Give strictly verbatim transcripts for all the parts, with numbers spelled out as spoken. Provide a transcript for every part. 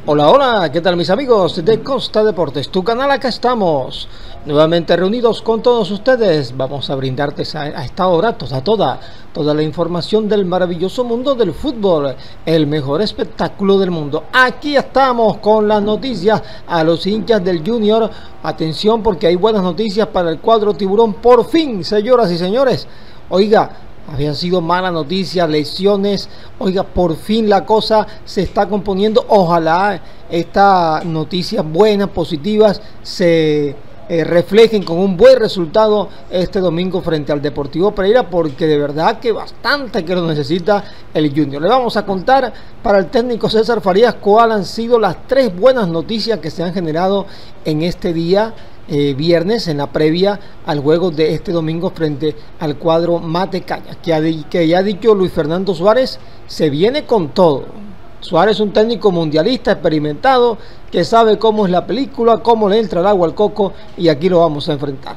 Hola, hola, ¿qué tal mis amigos de Costa Deportes? Tu canal, acá estamos, nuevamente reunidos con todos ustedes. Vamos a brindarte a, a esta hora toda, toda, toda la información del maravilloso mundo del fútbol, el mejor espectáculo del mundo. Aquí estamos con las noticias a los hinchas del Junior. Atención porque hay buenas noticias para el cuadro tiburón, por fin, señoras y señores. Oiga, habían sido malas noticias, lesiones. Oiga, por fin la cosa se está componiendo. Ojalá estas noticias buenas, positivas, se eh, reflejen con un buen resultado este domingo frente al Deportivo Pereira, porque de verdad que bastante que lo necesita el Junior. Le vamos a contar para el técnico César Farías cuáles han sido las tres buenas noticias que se han generado en este día. Eh, viernes, en la previa al juego de este domingo frente al cuadro Matecañas, que, ha, que ya ha dicho Luis Fernando Suárez, se viene con todo. Suárez es un técnico mundialista experimentado que sabe cómo es la película, cómo le entra el agua al coco, y aquí lo vamos a enfrentar.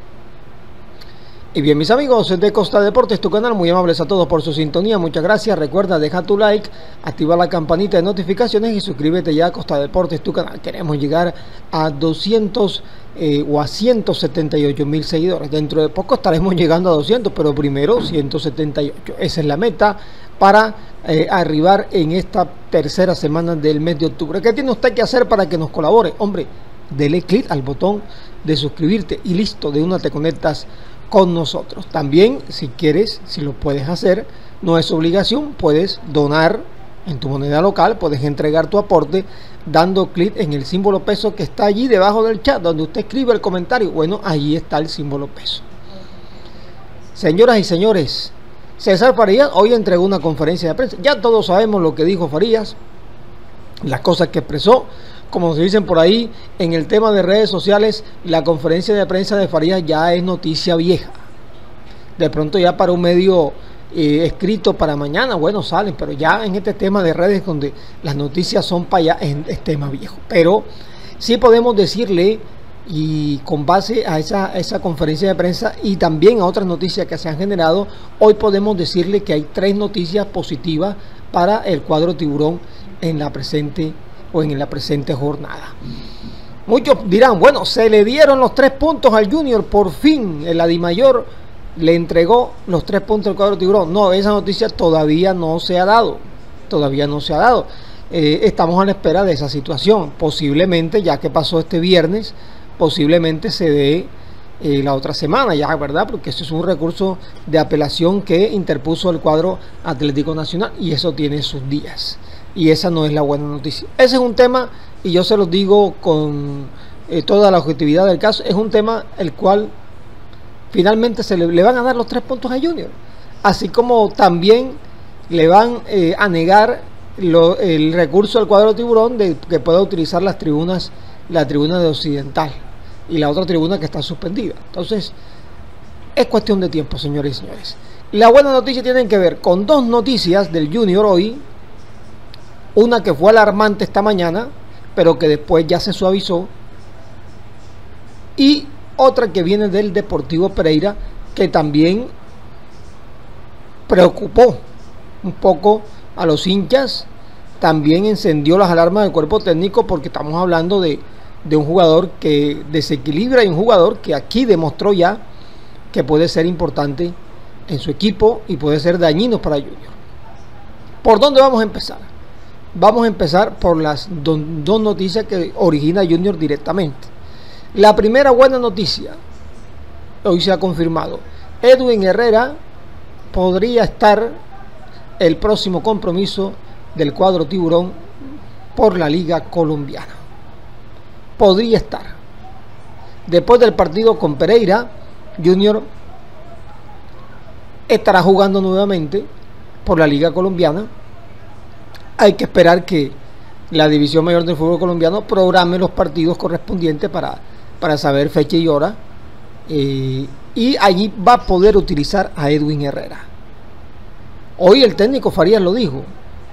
Y bien, mis amigos de Costa Deportes, tu canal, muy amables a todos por su sintonía, muchas gracias. Recuerda, deja tu like, activa la campanita de notificaciones y suscríbete ya a Costa Deportes, tu canal. Queremos llegar a doscientos eh, o a ciento setenta y ocho mil seguidores. Dentro de poco estaremos llegando a doscientos, pero primero ciento setenta y ocho. Esa es la meta para eh, arribar en esta tercera semana del mes de octubre. ¿Qué tiene usted que hacer para que nos colabore? Hombre, dele clic al botón de suscribirte y listo, de una te conectas con nosotros. También, si quieres, si lo puedes hacer, no es obligación, puedes donar en tu moneda local, puedes entregar tu aporte dando clic en el símbolo peso que está allí debajo del chat, donde usted escribe el comentario. Bueno, ahí está el símbolo peso. Señoras y señores, César Farías hoy entregó una conferencia de prensa. Ya todos sabemos lo que dijo Farías, las cosas que expresó. Como se dicen por ahí, en el tema de redes sociales, la conferencia de prensa de Farías ya es noticia vieja. De pronto ya para un medio eh, escrito para mañana, bueno, salen, pero ya en este tema de redes donde las noticias son para allá, es, es tema viejo. Pero sí podemos decirle, y con base a esa, a esa conferencia de prensa y también a otras noticias que se han generado, hoy podemos decirle que hay tres noticias positivas para el cuadro tiburón en la presente o en la presente jornada. Muchos dirán, bueno, se le dieron los tres puntos al Junior, por fin el Adimayor le entregó los tres puntos al cuadro tiburón. No, esa noticia todavía no se ha dado, todavía no se ha dado. Eh, estamos a la espera de esa situación. Posiblemente, ya que pasó este viernes, posiblemente se dé eh, la otra semana ya, ¿verdad? Porque eso es un recurso de apelación que interpuso el cuadro Atlético Nacional y eso tiene sus días. Y esa no es la buena noticia. Ese es un tema, y yo se los digo con eh, toda la objetividad del caso, es un tema el cual finalmente se le, le van a dar los tres puntos a Junior. Así como también le van eh, a negar lo, el recurso al cuadro tiburón de que pueda utilizar las tribunas, la tribuna de Occidental y la otra tribuna que está suspendida. Entonces, es cuestión de tiempo, señores y señores. La buena noticia tiene que ver con dos noticias del Junior hoy. Una que fue alarmante esta mañana, pero que después ya se suavizó. Y otra que viene del Deportivo Pereira, que también preocupó un poco a los hinchas. También encendió las alarmas del cuerpo técnico, porque estamos hablando de, de un jugador que desequilibra y un jugador que aquí demostró ya que puede ser importante en su equipo y puede ser dañino para Junior. ¿Por dónde vamos a empezar? Vamos a empezar por las do, dos noticias que origina Junior directamente. La primera buena noticia, hoy se ha confirmado, Edwin Herrera podría estar el próximo compromiso del cuadro tiburón por la Liga Colombiana. Podría estar. Después del partido con Pereira, Junior estará jugando nuevamente por la Liga Colombiana. Hay que esperar que la División Mayor del Fútbol Colombiano programe los partidos correspondientes para, para saber fecha y hora. Eh, y allí va a poder utilizar a Edwin Herrera. Hoy el técnico Farías lo dijo.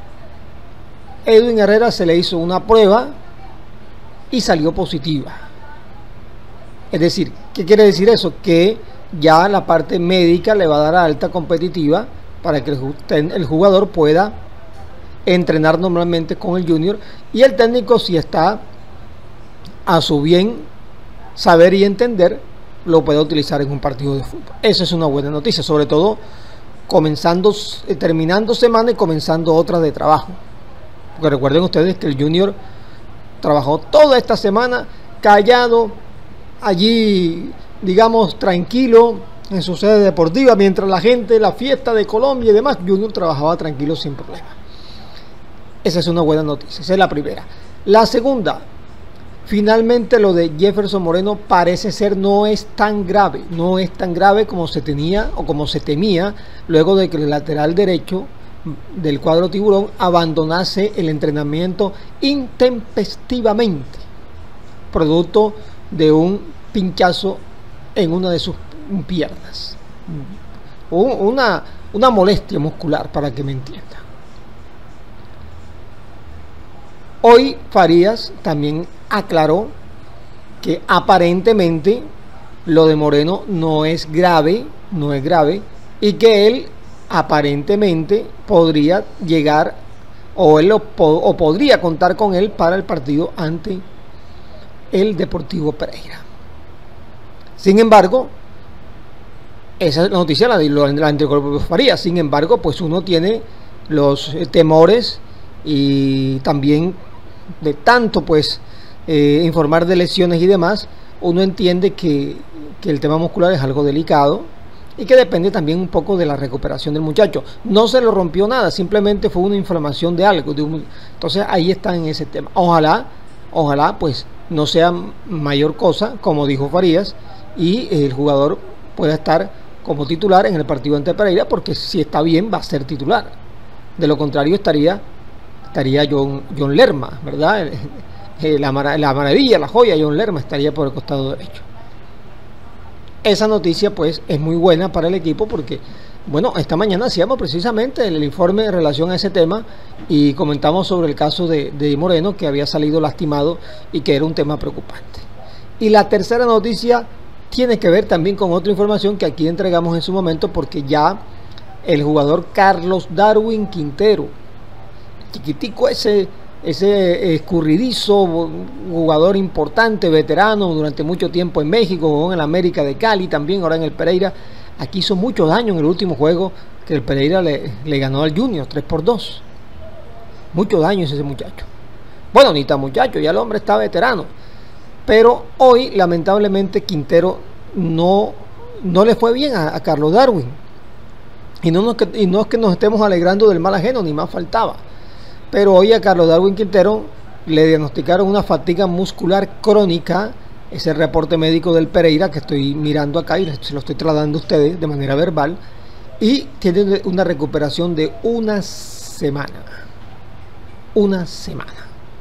Edwin Herrera se le hizo una prueba y salió positiva. Es decir, ¿qué quiere decir eso? Que ya la parte médica le va a dar alta competitiva para que el jugador pueda entrenar normalmente con el Junior, y el técnico, si está a su bien saber y entender, lo puede utilizar en un partido de fútbol. Esa es una buena noticia, sobre todo comenzando, eh, terminando semana y comenzando otra de trabajo, porque recuerden ustedes que el Junior trabajó toda esta semana callado, allí digamos tranquilo en su sede deportiva, mientras la gente, la fiesta de Colombia y demás, Junior trabajaba tranquilo sin problema. Esa es una buena noticia, esa es la primera. La segunda, finalmente lo de Jefferson Moreno parece ser no es tan grave, no es tan grave como se tenía o como se temía luego de que el lateral derecho del cuadro tiburón abandonase el entrenamiento intempestivamente, producto de un pinchazo en una de sus piernas, una, una molestia muscular, para que me entiendan. Hoy Farías también aclaró que aparentemente lo de Moreno no es grave, no es grave, y que él aparentemente podría llegar o él lo, o podría contar con él para el partido ante el Deportivo Pereira. Sin embargo, esa noticia la, la entregó Farías. Sin embargo, pues uno tiene los temores y también de tanto pues eh, informar de lesiones y demás, uno entiende que, que el tema muscular es algo delicado y que depende también un poco de la recuperación del muchacho. No se lo rompió nada, simplemente fue una inflamación de algo, de un, entonces ahí está en ese tema. Ojalá, ojalá pues no sea mayor cosa, como dijo Farías, y el jugador pueda estar como titular en el partido ante Pereira, porque si está bien va a ser titular. De lo contrario estaría estaría John, John Lerma, ¿verdad? La, la maravilla, la joya, John Lerma estaría por el costado derecho. Esa noticia pues es muy buena para el equipo, porque bueno, esta mañana hacíamos precisamente el informe en relación a ese tema y comentamos sobre el caso de, de Moreno, que había salido lastimado y que era un tema preocupante. Y la tercera noticia tiene que ver también con otra información que aquí entregamos en su momento, porque ya el jugador Carlos Darwin Quintero, chiquitico ese, ese escurridizo, jugador importante, veterano durante mucho tiempo en México, jugó en el América de Cali, también ahora en el Pereira, aquí hizo mucho daño en el último juego que el Pereira le, le ganó al Junior, tres por dos, mucho daño ese muchacho. Bueno, ni tan muchacho, ya el hombre está veterano, pero hoy lamentablemente Quintero no, no le fue bien a, a Carlos Darwin, y no, nos, y no es que nos estemos alegrando del mal ajeno, ni más faltaba. Pero hoy a Carlos Darwin Quintero le diagnosticaron una fatiga muscular crónica, ese reporte médico del Pereira que estoy mirando acá y se lo estoy trasladando a ustedes de manera verbal, y tiene una recuperación de una semana. Una semana.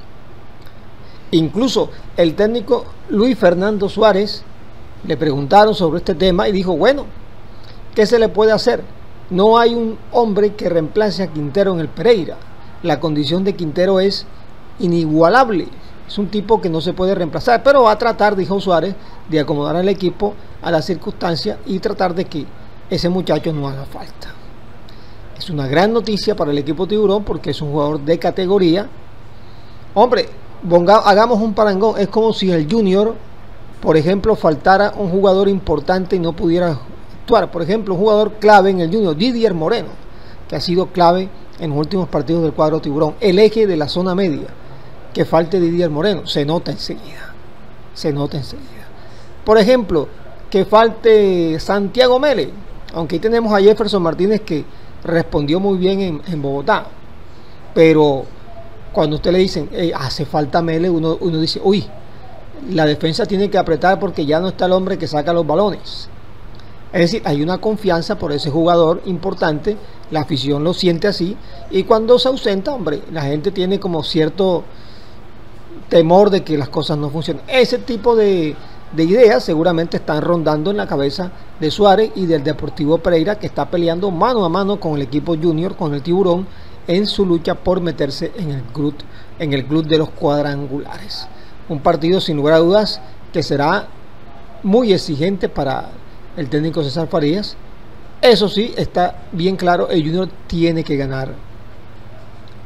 Incluso el técnico Luis Fernando Suárez le preguntaron sobre este tema y dijo, bueno, ¿qué se le puede hacer? No hay un hombre que reemplace a Quintero en el Pereira. La condición de Quintero es inigualable, es un tipo que no se puede reemplazar, pero va a tratar, dijo Suárez, de acomodar al equipo a las circunstancias y tratar de que ese muchacho no haga falta. Es una gran noticia para el equipo tiburón, porque es un jugador de categoría. Hombre, ponga, hagamos un parangón, es como si el Junior, por ejemplo, faltara un jugador importante y no pudiera actuar. Por ejemplo, un jugador clave en el Junior, Didier Moreno, que ha sido clave en los últimos partidos del cuadro tiburón, el eje de la zona media. Que falte Didier Moreno, se nota enseguida, se nota enseguida. Por ejemplo, que falte Santiago Mele, aunque ahí tenemos a Jefferson Martínez, que respondió muy bien en, en Bogotá, pero cuando usted le dicen, hey, hace falta Mele, uno, uno dice, uy, la defensa tiene que apretar porque ya no está el hombre que saca los balones. Es decir, hay una confianza por ese jugador importante, la afición lo siente así, y cuando se ausenta, hombre, la gente tiene como cierto temor de que las cosas no funcionen. Ese tipo de, de ideas seguramente están rondando en la cabeza de Suárez y del Deportivo Pereira, que está peleando mano a mano con el equipo Junior, con el Tiburón, en su lucha por meterse en el club, en el club de los cuadrangulares. Un partido sin lugar a dudas que será muy exigente para el técnico César Farías. Eso sí, está bien claro, el Junior tiene que ganar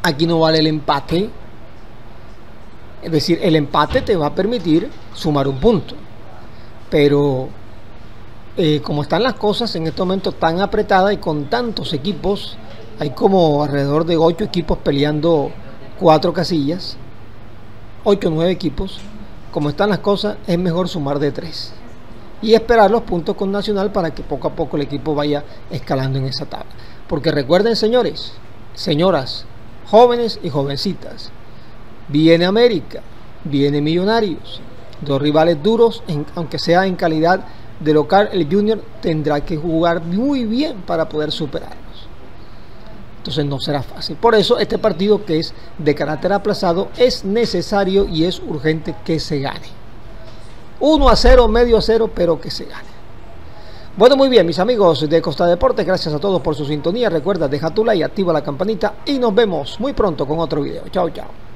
Aquí no vale el empate. Es decir, el empate te va a permitir sumar un punto. Pero eh, como están las cosas en este momento tan apretadas y con tantos equipos, hay como alrededor de ocho equipos peleando cuatro casillas, ocho o nueve equipos. Como están las cosas, es mejor sumar de tres y esperar los puntos con Nacional para que poco a poco el equipo vaya escalando en esa tabla. Porque recuerden, señores, señoras, jóvenes y jovencitas, viene América, viene Millonarios, dos rivales duros, en, aunque sea en calidad de local. El Junior tendrá que jugar muy bien para poder superarlos. Entonces no será fácil. Por eso este partido, que es de carácter aplazado, es necesario y es urgente que se gane. uno a cero, medio a cero, pero que se gane. Bueno, muy bien, mis amigos de Costa Deportes, gracias a todos por su sintonía. Recuerda, deja tu like, activa la campanita y nos vemos muy pronto con otro video. Chao, chao.